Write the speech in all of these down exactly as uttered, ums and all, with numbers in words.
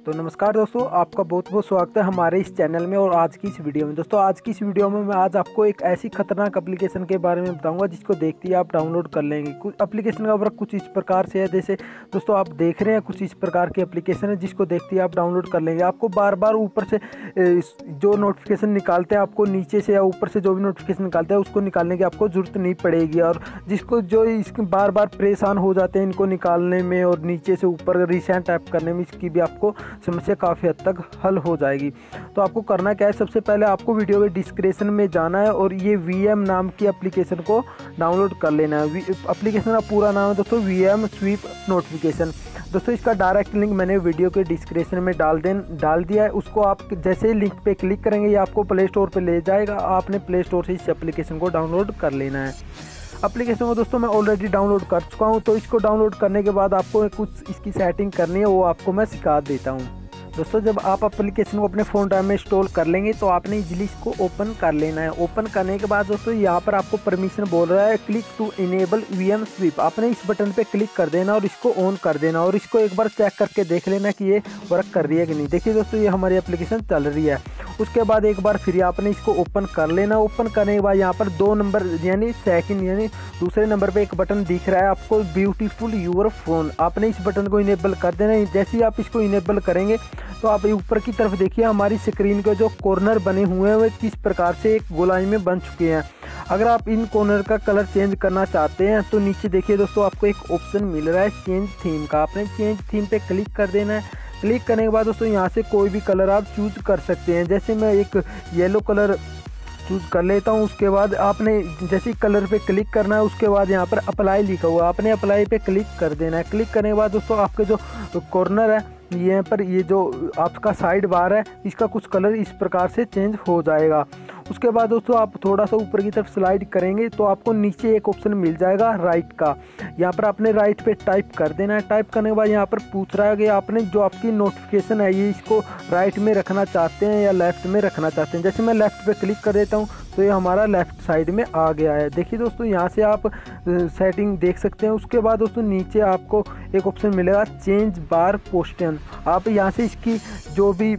तो नमस्कार दोस्तों, आपका बहुत बहुत स्वागत है हमारे इस चैनल में। और आज की इस वीडियो में दोस्तों आज की इस वीडियो में मैं आज आपको एक ऐसी खतरनाक एप्लीकेशन के बारे में बताऊंगा जिसको देखते ही आप डाउनलोड कर लेंगे। कुछ एप्लीकेशन का वर्क कुछ इस प्रकार से है, जैसे दोस्तों आप देख रहे हैं कुछ इस प्रकार की एप्लीकेशन है जिसको देखते ही आप डाउनलोड कर लेंगे। आपको बार बार ऊपर से जो नोटिफिकेशन निकालते हैं, आपको नीचे से या ऊपर से जो भी नोटिफिकेशन निकालते हैं उसको निकालने की आपको ज़रूरत नहीं पड़ेगी। और जिसको जो इसके बार बार परेशान हो जाते हैं इनको निकालने में और नीचे से ऊपर रिसेंट टाइप करने में, इसकी भी आपको समस्या काफ़ी हद तक हल हो जाएगी। तो आपको करना क्या है, सबसे पहले आपको वीडियो के डिस्क्रिप्शन में जाना है और ये वी एम नाम की एप्लीकेशन को डाउनलोड कर लेना है। एप्लीकेशन का पूरा नाम है दोस्तों वी एम स्वीप नोटिफिकेशन। दोस्तों इसका डायरेक्ट लिंक मैंने वीडियो के डिस्क्रिप्शन में डाल दें डाल दिया है। उसको आप जैसे ही लिंक पे क्लिक करेंगे ये आपको प्ले स्टोर पे ले जाएगा। आपने प्ले स्टोर से इस एप्लीकेशन को डाउनलोड कर लेना है। एप्लीकेशन को दोस्तों मैं ऑलरेडी डाउनलोड कर चुका हूं, तो इसको डाउनलोड करने के बाद आपको कुछ इसकी सेटिंग करनी है, वो आपको मैं सिखा देता हूं। दोस्तों जब आप एप्लीकेशन को अपने फ़ोन में इंस्टॉल कर लेंगे तो आपने इजीली इसको ओपन कर लेना है। ओपन करने के बाद दोस्तों यहाँ पर आपको परमिशन बोल रहा है click to enable V M sweep. आपने इस बटन पे क्लिक कर देना और इसको ऑन कर देना और इसको एक बार चेक करके देख लेना कि ये वर्क कर रही है कि नहीं। देखिए दोस्तों ये हमारी एप्लीकेशन चल रही है। उसके बाद एक बार फिर आपने इसको ओपन कर लेना। ओपन करने के बाद यहाँ पर दो नंबर यानी सेकंड यानी दूसरे नंबर पे एक बटन दिख रहा है आपको ब्यूटीफुल यूर फोन। आपने इस बटन को इनेबल कर देना। जैसे ही आप इसको इनेबल करेंगे तो आप ऊपर की तरफ देखिए हमारी स्क्रीन के जो कॉर्नर बने हुए हैं वे किस प्रकार से एक गोलाई में बन चुके हैं। अगर आप इन कॉर्नर का कलर चेंज करना चाहते हैं तो नीचे देखिए दोस्तों आपको एक ऑप्शन मिल रहा है चेंज थीम का। आपने चेंज थीम पे क्लिक कर देना है। क्लिक करने के बाद दोस्तों यहाँ से कोई भी कलर आप चूज कर सकते हैं। जैसे मैं एक येलो कलर चूज कर लेता हूँ। उसके बाद आपने जैसे कलर पे क्लिक करना है, उसके बाद यहाँ पर अप्लाई लिखा हुआ है, आपने अप्लाई पे क्लिक कर देना है। क्लिक करने के बाद दोस्तों आपके जो कॉर्नर है यहाँ पर ये जो आपका साइड बार है इसका कुछ कलर इस प्रकार से चेंज हो जाएगा। उसके बाद दोस्तों आप थोड़ा सा ऊपर की तरफ स्लाइड करेंगे तो आपको नीचे एक ऑप्शन मिल जाएगा राइट का। यहाँ पर आपने राइट पे टाइप कर देना है। टाइप करने के बाद यहाँ पर पूछ रहा है कि आपने जो आपकी नोटिफिकेशन है ये इसको राइट में रखना चाहते हैं या लेफ्ट में रखना चाहते हैं। जैसे मैं लेफ्ट पे क्लिक कर देता हूँ तो ये हमारा लेफ्ट साइड में आ गया है। देखिए दोस्तों यहाँ से आप सेटिंग देख सकते हैं। उसके बाद दोस्तों नीचे आपको एक ऑप्शन मिलेगा चेंज बार पोस्टन। आप यहाँ से इसकी जो भी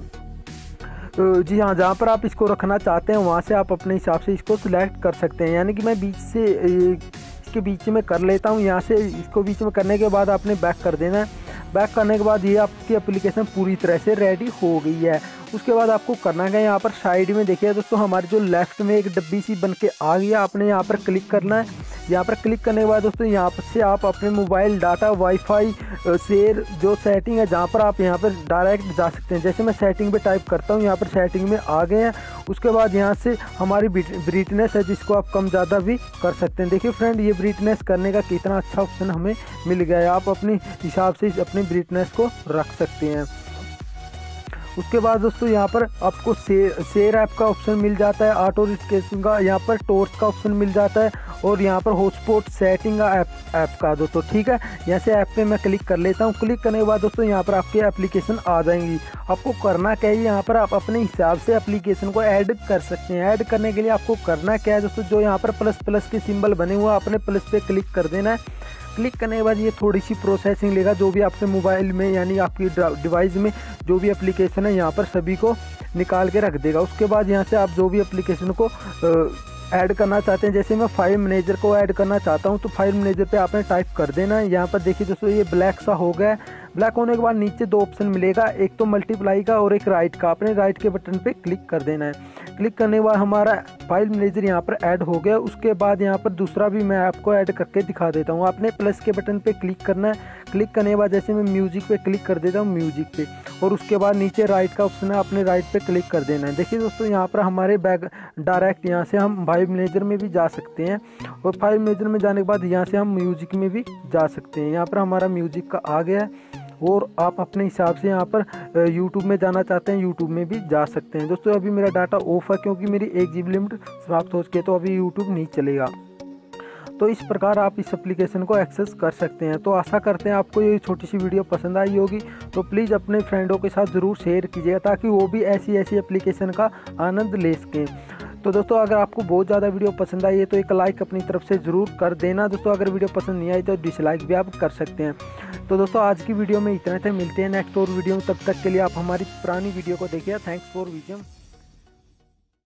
जी हाँ जहाँ पर आप इसको रखना चाहते हैं वहाँ से आप अपने हिसाब से इसको सिलेक्ट कर सकते हैं। यानी कि मैं बीच से इसके बीच में कर लेता हूँ। यहाँ से इसको बीच में करने के बाद आपने बैक कर देना है। बैक करने के बाद ये आपकी एप्लीकेशन पूरी तरह से रेडी हो गई है। उसके बाद आपको करना है यहाँ पर साइड में देखिए दोस्तों हमारे जो लेफ्ट में एक डब्बी सी बन के आ गई है। आपने यहाँ पर क्लिक करना है। यहाँ पर क्लिक करने के बाद दोस्तों यहाँ पर से आप अपने मोबाइल डाटा वाईफाई शेयर जो सेटिंग है जहाँ पर आप यहाँ पर डायरेक्ट जा सकते हैं। जैसे मैं सेटिंग पे टाइप करता हूँ, यहाँ पर सेटिंग में आ गए हैं। उसके बाद यहाँ से हमारी ब्राइटनेस है जिसको आप कम ज़्यादा भी कर सकते हैं। देखिए फ्रेंड ये ब्राइटनेस करने का कितना अच्छा ऑप्शन हमें मिल गया है। आप अपने हिसाब से अपनी ब्राइटनेस को रख सकते हैं। उसके बाद दोस्तों यहाँ पर आपको शेयर शेयर ऐप का ऑप्शन मिल जाता है, ऑटो नोटिफिकेशन का, यहाँ पर टॉर्च का ऑप्शन मिल जाता है और यहाँ पर हॉटस्पॉट सेटिंग का ऐप ऐप का दोस्तों ठीक है। यहाँ से ऐप पे मैं क्लिक कर लेता हूँ। क्लिक करने के बाद दोस्तों यहाँ पर आपकी एप्लीकेशन आ जाएंगी। आपको करना क्या है, यहाँ पर आप अपने हिसाब से एप्लीकेशन को ऐड कर सकते हैं। ऐड करने के लिए आपको करना क्या है दोस्तों, जो यहाँ पर प्लस प्लस के सिंबल बने हुए हैं आपने प्लस पे क्लिक कर देना है। क्लिक करने के बाद ये थोड़ी सी प्रोसेसिंग लेगा। जो भी आपके मोबाइल में यानी आपकी डिवाइस में जो भी एप्लीकेशन है यहाँ पर सभी को निकाल के रख देगा। उसके बाद यहाँ से आप जो भी एप्लीकेशन को ऐड करना चाहते हैं, जैसे मैं फाइल मैनेजर को ऐड करना चाहता हूँ तो फाइल मैनेजर पे आपने टाइप कर देना है। यहाँ पर देखिए दोस्तों ये ब्लैक सा हो गया है। ब्लैक होने के बाद नीचे दो ऑप्शन मिलेगा, एक तो मल्टीप्लाई का और एक राइट का। आपने राइट के बटन पे क्लिक कर देना है। क्लिक करने के बाद हमारा फाइल मैनेजर यहाँ पर ऐड हो गया। उसके बाद यहाँ पर दूसरा भी मैं आपको ऐड करके दिखा देता हूँ। आपने प्लस के बटन पे क्लिक करना है। क्लिक करने के बाद जैसे मैं म्यूजिक पे क्लिक कर देता हूँ म्यूजिक पे, और उसके बाद नीचे राइट का ऑप्शन है, आपने राइट पे क्लिक कर देना है। देखिए दोस्तों यहाँ पर हमारे बैग डायरेक्ट यहाँ से हम फाइल मैनेजर में भी जा सकते हैं और फाइल मैनेजर में जाने के बाद यहाँ से हम म्यूजिक में भी जा सकते हैं। यहाँ पर हमारा म्यूजिक का आ गया है और आप अपने हिसाब से यहाँ पर यूट्यूब में जाना चाहते हैं यूट्यूब में भी जा सकते हैं। दोस्तों अभी मेरा डाटा ऑफ है क्योंकि मेरी एक जी बी लिमिट समाप्त हो चुकी है, तो अभी यूट्यूब नहीं चलेगा। तो इस प्रकार आप इस एप्लीकेशन को एक्सेस कर सकते हैं। तो आशा करते हैं आपको ये छोटी सी वीडियो पसंद आई होगी। तो प्लीज़ अपने फ्रेंडों के साथ ज़रूर शेयर कीजिएगा ताकि वो भी ऐसी ऐसी एप्लीकेशन का आनंद ले सकें। तो दोस्तों अगर आपको बहुत ज़्यादा वीडियो पसंद आई है तो एक लाइक अपनी तरफ से ज़रूर कर देना। दोस्तों अगर वीडियो पसंद नहीं आई तो डिसलाइक भी आप कर सकते हैं। तो दोस्तों आज की वीडियो में इतना थे, मिलते हैं नेक्स्ट और वीडियो में। तब तक के लिए आप हमारी पुरानी वीडियो को देखिए। Thanks for विजम।